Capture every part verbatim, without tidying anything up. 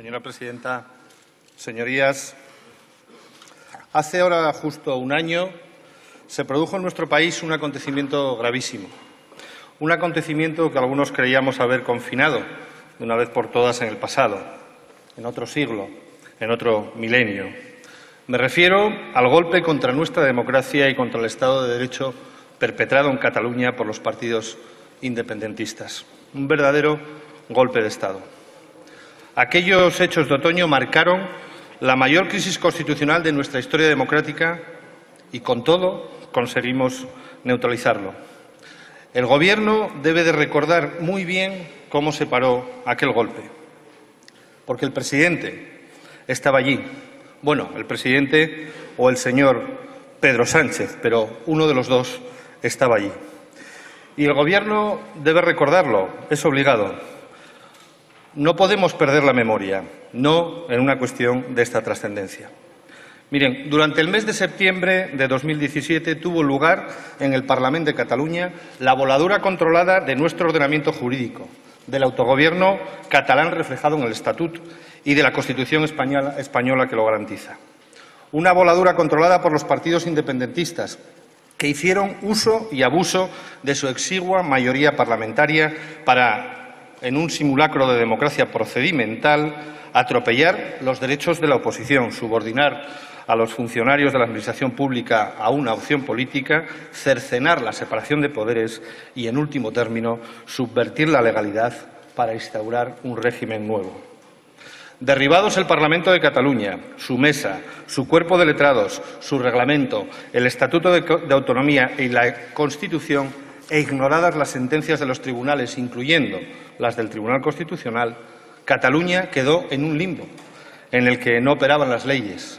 Señora presidenta, señorías, hace ahora justo un año se produjo en nuestro país un acontecimiento gravísimo, un acontecimiento que algunos creíamos haber confinado de una vez por todas en el pasado, en otro siglo, en otro milenio. Me refiero al golpe contra nuestra democracia y contra el Estado de Derecho perpetrado en Cataluña por los partidos independentistas. Un verdadero golpe de Estado. Aquellos hechos de otoño marcaron la mayor crisis constitucional de nuestra historia democrática y, con todo, conseguimos neutralizarlo. El Gobierno debe de recordar muy bien cómo se paró aquel golpe, porque el presidente estaba allí. Bueno, el presidente o el señor Pedro Sánchez, pero uno de los dos estaba allí. Y el Gobierno debe recordarlo, es obligado. No podemos perder la memoria, no en una cuestión de esta trascendencia. Miren, durante el mes de septiembre de dos mil diecisiete tuvo lugar en el Parlament de Cataluña la voladura controlada de nuestro ordenamiento jurídico, del autogobierno catalán reflejado en el Estatut y de la Constitución española, española que lo garantiza. Una voladura controlada por los partidos independentistas, que hicieron uso y abuso de su exigua mayoría parlamentaria para, en un simulacro de democracia procedimental, atropellar los derechos de la oposición, subordinar a los funcionarios de la Administración pública a una opción política, cercenar la separación de poderes y, en último término, subvertir la legalidad para instaurar un régimen nuevo. Derribados el Parlamento de Cataluña, su mesa, su cuerpo de letrados, su reglamento, el Estatuto de, de Autonomía y la Constitución, e ignoradas las sentencias de los tribunales, incluyendo las del Tribunal Constitucional, Cataluña quedó en un limbo en el que no operaban las leyes.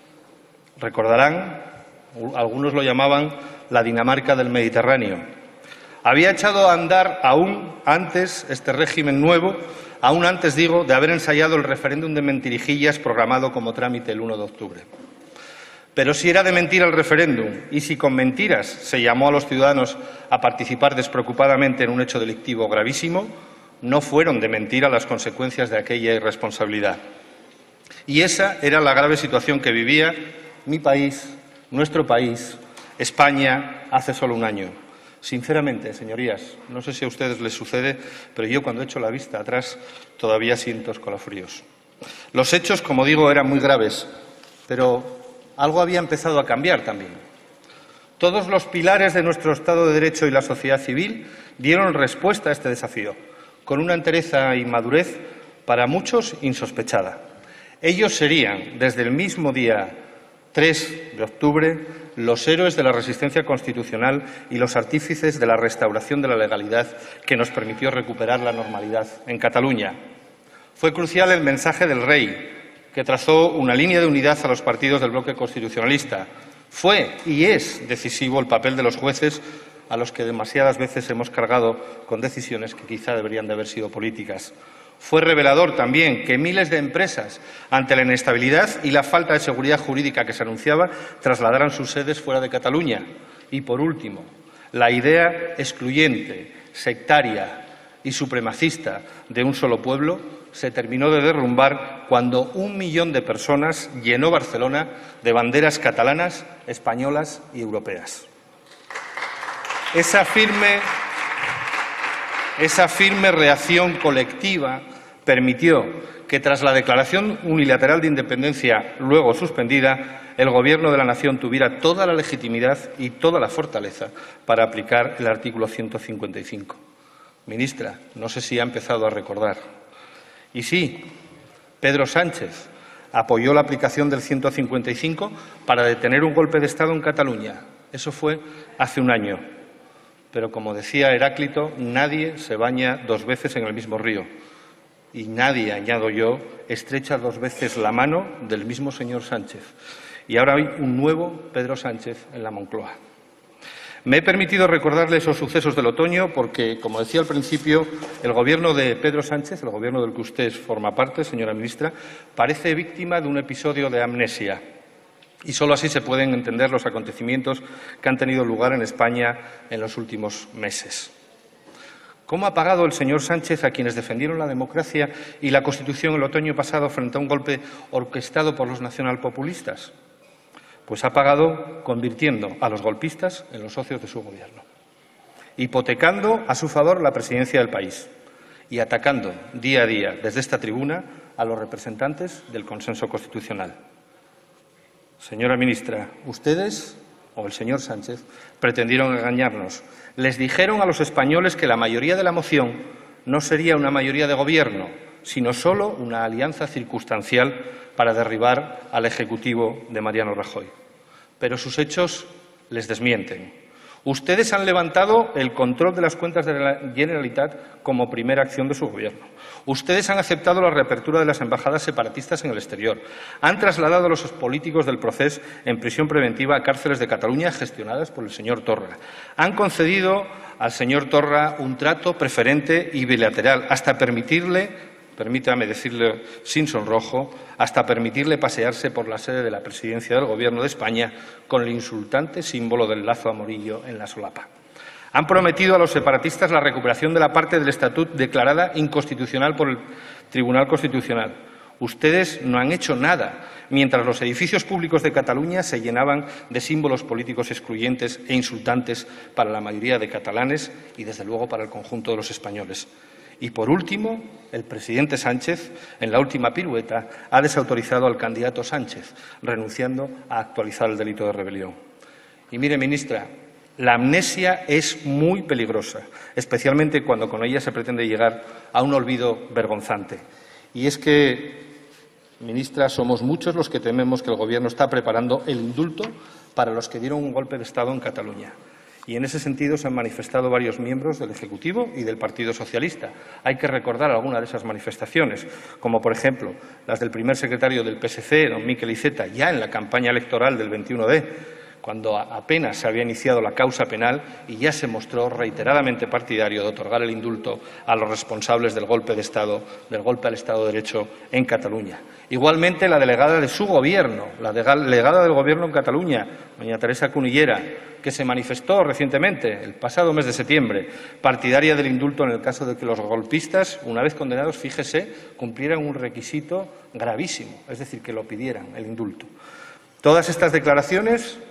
Recordarán, algunos lo llamaban la Dinamarca del Mediterráneo. Había echado a andar aún antes este régimen nuevo, aún antes, digo, de haber ensayado el referéndum de mentirijillas programado como trámite el uno de octubre. Pero si era de mentira el referéndum y si con mentiras se llamó a los ciudadanos a participar despreocupadamente en un hecho delictivo gravísimo, no fueron de mentira las consecuencias de aquella irresponsabilidad. Y esa era la grave situación que vivía mi país, nuestro país, España, hace solo un año. Sinceramente, señorías, no sé si a ustedes les sucede, pero yo cuando echo la vista atrás todavía siento escalofríos. Los hechos, como digo, eran muy graves, pero algo había empezado a cambiar también. Todos los pilares de nuestro Estado de Derecho y la sociedad civil dieron respuesta a este desafío, con una entereza y madurez para muchos insospechada. Ellos serían, desde el mismo día tres de octubre, los héroes de la resistencia constitucional y los artífices de la restauración de la legalidad que nos permitió recuperar la normalidad en Cataluña. Fue crucial el mensaje del Rey, que trazó una línea de unidad a los partidos del bloque constitucionalista. Fue y es decisivo el papel de los jueces, a los que demasiadas veces hemos cargado con decisiones que quizá deberían de haber sido políticas. Fue revelador también que miles de empresas, ante la inestabilidad y la falta de seguridad jurídica que se anunciaba, trasladaran sus sedes fuera de Cataluña. Y, por último, la idea excluyente, sectaria y supremacista de un solo pueblo se terminó de derrumbar cuando un millón de personas llenó Barcelona de banderas catalanas, españolas y europeas. Esa firme, esa firme reacción colectiva permitió que, tras la declaración unilateral de independencia, luego suspendida, el Gobierno de la Nación tuviera toda la legitimidad y toda la fortaleza para aplicar el artículo ciento cincuenta y cinco. Ministra, no sé si ha empezado a recordar. Y sí, Pedro Sánchez apoyó la aplicación del ciento cincuenta y cinco para detener un golpe de Estado en Cataluña. Eso fue hace un año. Pero, como decía Heráclito, nadie se baña dos veces en el mismo río. Y nadie, añado yo, estrecha dos veces la mano del mismo señor Sánchez. Y ahora hay un nuevo Pedro Sánchez en la Moncloa. Me he permitido recordarle esos sucesos del otoño porque, como decía al principio, el Gobierno de Pedro Sánchez, el Gobierno del que usted forma parte, señora ministra, parece víctima de un episodio de amnesia. Y solo así se pueden entender los acontecimientos que han tenido lugar en España en los últimos meses. ¿Cómo ha pagado el señor Sánchez a quienes defendieron la democracia y la Constitución el otoño pasado frente a un golpe orquestado por los nacionalpopulistas? Pues ha pagado convirtiendo a los golpistas en los socios de su Gobierno, hipotecando a su favor la presidencia del país y atacando día a día desde esta tribuna a los representantes del consenso constitucional. Señora ministra, ustedes o el señor Sánchez pretendieron engañarnos. Les dijeron a los españoles que la mayoría de la moción no sería una mayoría de Gobierno, sino solo una alianza circunstancial para derribar al Ejecutivo de Mariano Rajoy. Pero sus hechos les desmienten. Ustedes han levantado el control de las cuentas de la Generalitat como primera acción de su Gobierno. Ustedes han aceptado la reapertura de las embajadas separatistas en el exterior. Han trasladado a los políticos del Procés en prisión preventiva a cárceles de Cataluña gestionadas por el señor Torra. Han concedido al señor Torra un trato preferente y bilateral, hasta permitirle, permítame decirle sin sonrojo, hasta permitirle pasearse por la sede de la presidencia del Gobierno de España con el insultante símbolo del lazo amarillo en la solapa. Han prometido a los separatistas la recuperación de la parte del Estatut declarada inconstitucional por el Tribunal Constitucional. Ustedes no han hecho nada, mientras los edificios públicos de Cataluña se llenaban de símbolos políticos excluyentes e insultantes para la mayoría de catalanes y, desde luego, para el conjunto de los españoles. Y, por último, el presidente Sánchez, en la última pirueta, ha desautorizado al candidato Sánchez, renunciando a actualizar el delito de rebelión. Y mire, ministra, la amnesia es muy peligrosa, especialmente cuando con ella se pretende llegar a un olvido vergonzante. Y es que, ministra, somos muchos los que tememos que el Gobierno está preparando el indulto para los que dieron un golpe de Estado en Cataluña. Y en ese sentido se han manifestado varios miembros del Ejecutivo y del Partido Socialista. Hay que recordar algunas de esas manifestaciones, como por ejemplo las del primer secretario del P S C, don Miquel Iceta, ya en la campaña electoral del veintiuno de, cuando apenas se había iniciado la causa penal y ya se mostró reiteradamente partidario de otorgar el indulto a los responsables del golpe de Estado, del golpe al Estado de Derecho en Cataluña. Igualmente, la delegada de su Gobierno, la delegada del Gobierno en Cataluña, doña Teresa Cunillera, que se manifestó recientemente, el pasado mes de septiembre, partidaria del indulto en el caso de que los golpistas, una vez condenados, fíjese, cumplieran un requisito gravísimo, es decir, que lo pidieran, el indulto. Todas estas declaraciones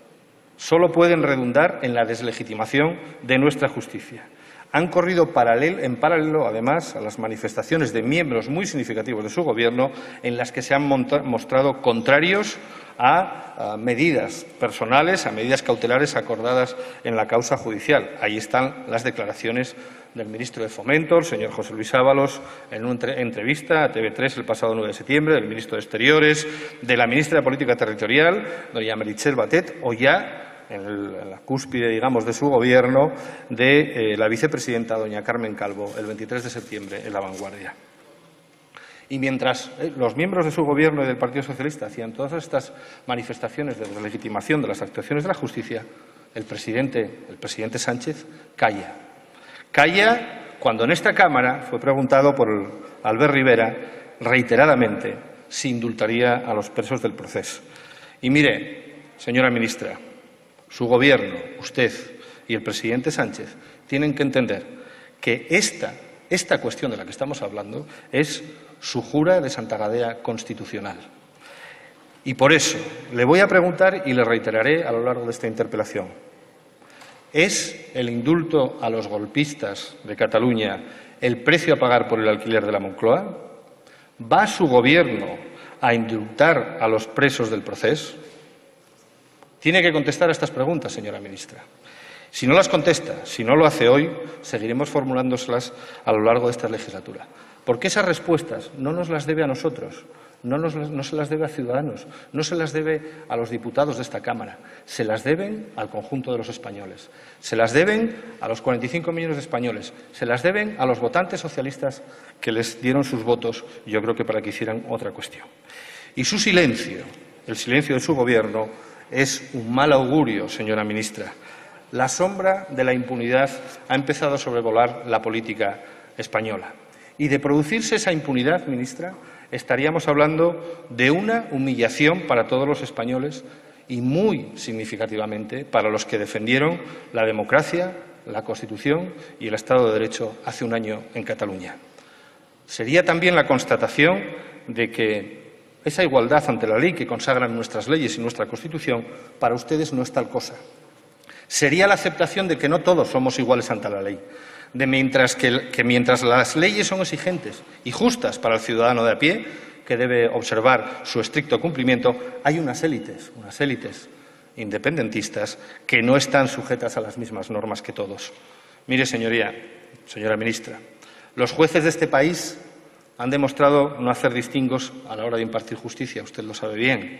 solo pueden redundar en la deslegitimación de nuestra justicia. Han corrido paralel, en paralelo, además, a las manifestaciones de miembros muy significativos de su Gobierno en las que se han mostrado contrarios a, a medidas personales, a medidas cautelares acordadas en la causa judicial. Ahí están las declaraciones del ministro de Fomento, el señor José Luis Ábalos, en una entrevista a T V tres el pasado nueve de septiembre, del ministro de Exteriores, de la ministra de Política Territorial, doña Meritxell Batet, o ya en, el, en la cúspide, digamos, de su Gobierno, de eh, la vicepresidenta, doña Carmen Calvo, el veintitrés de septiembre, en La Vanguardia. Y mientras eh, los miembros de su Gobierno y del Partido Socialista hacían todas estas manifestaciones de deslegitimación de las actuaciones de la justicia, el presidente, el presidente Sánchez calla. Calla cuando en esta Cámara fue preguntado por Albert Rivera reiteradamente si indultaría a los presos del Procés. Y mire, señora ministra, su Gobierno, usted y el presidente Sánchez tienen que entender que esta, esta cuestión de la que estamos hablando es su jura de Santa Gadea constitucional. Y por eso le voy a preguntar y le reiteraré a lo largo de esta interpelación. ¿Es el indulto a los golpistas de Cataluña el precio a pagar por el alquiler de la Moncloa? ¿Va su Gobierno a indultar a los presos del Procés? Tiene que contestar a estas preguntas, señora ministra. Si no las contesta, si no lo hace hoy, seguiremos formulándoselas a lo largo de esta legislatura. Porque esas respuestas no nos las debe a nosotros, no, nos, no se las debe a Ciudadanos, no se las debe a los diputados de esta Cámara, se las deben al conjunto de los españoles, se las deben a los cuarenta y cinco millones de españoles, se las deben a los votantes socialistas que les dieron sus votos, yo creo que para que hicieran otra cuestión. Y su silencio, el silencio de su Gobierno, es un mal augurio, señora ministra. La sombra de la impunidad ha empezado a sobrevolar la política española. Y de producirse esa impunidad, ministra, estaríamos hablando de una humillación para todos los españoles y muy significativamente para los que defendieron la democracia la Constitución y el Estado de Derecho hace un año en Cataluña. Sería también la constatación de que esa igualdad ante la ley que consagran nuestras leyes y nuestra Constitución para ustedes no es tal cosa. Sería la aceptación de que no todos somos iguales ante la ley, de mientras que, que mientras las leyes son exigentes y justas para el ciudadano de a pie, que debe observar su estricto cumplimiento, hay unas élites, unas élites independentistas que no están sujetas a las mismas normas que todos. Mire, señoría, señora ministra, los jueces de este país han demostrado no hacer distingos a la hora de impartir justicia, usted lo sabe bien.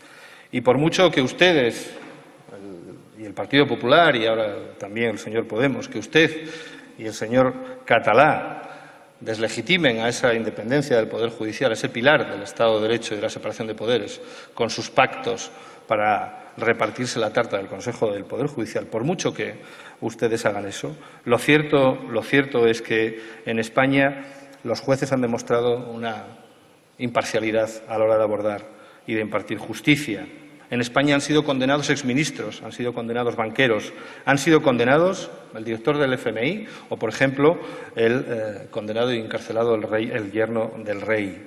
Y por mucho que ustedes, el, y el Partido Popular y ahora también el señor Podemos, que usted y el señor Catalá deslegitimen a esa independencia del Poder Judicial, ese pilar del Estado de Derecho y de la separación de poderes, con sus pactos para repartirse la tarta del Consejo del Poder Judicial, por mucho que ustedes hagan eso, lo cierto, lo cierto es que en España los jueces han demostrado una imparcialidad a la hora de abordar y de impartir justicia. En España han sido condenados exministros, han sido condenados banqueros, han sido condenados el director del F M I o, por ejemplo, el eh, condenado y encarcelado el, rey, el yerno del rey.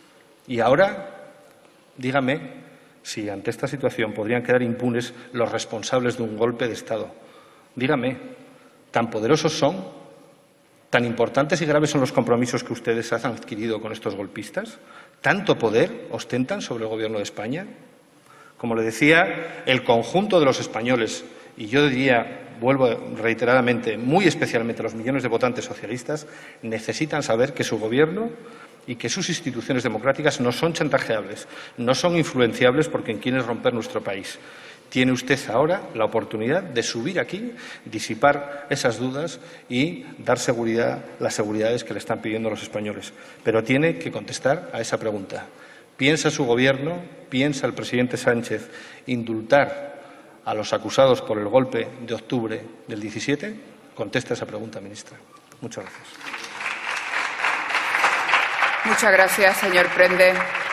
Y ahora, dígame si ante esta situación podrían quedar impunes los responsables de un golpe de Estado. Dígame, ¿tan poderosos son? ¿Tan importantes y graves son los compromisos que ustedes han adquirido con estos golpistas? ¿Tanto poder ostentan sobre el Gobierno de España? Como le decía, el conjunto de los españoles, y yo diría, vuelvo reiteradamente, muy especialmente los millones de votantes socialistas, necesitan saber que su Gobierno y que sus instituciones democráticas no son chantajeables, no son influenciables por quien quiere romper nuestro país. Tiene usted ahora la oportunidad de subir aquí, disipar esas dudas y dar seguridad, las seguridades que le están pidiendo los españoles. Pero tiene que contestar a esa pregunta. ¿Piensa su Gobierno, piensa el presidente Sánchez indultar a los acusados por el golpe de octubre del diecisiete? Contesta esa pregunta, ministra. Muchas gracias. Muchas gracias, señor Prende.